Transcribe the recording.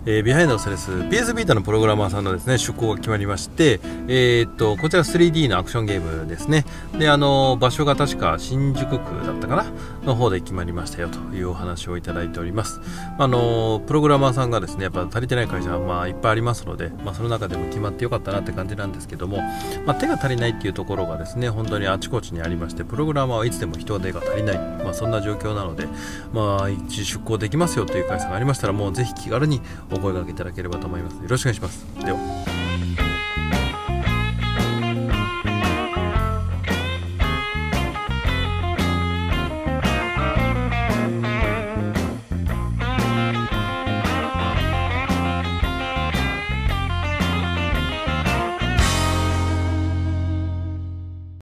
ビハインドのストレス PS ビータのプログラマーさんのですね出向が決まりまして、こちら 3D のアクションゲームですね。で場所が確か新宿区だったかなの方で決まりましたよというお話をいただいております。プログラマーさんがですねやっぱ足りてない会社はいっぱいありますので、その中でも決まってよかったなって感じなんですけども、手が足りないっていうところがですね本当にあちこちにありまして、プログラマーはいつでも人手が足りない、そんな状況なので、一出向できますよという会社がありましたら、もうぜひ気軽にお声掛けいただければと思います。よろしくお願いします。では。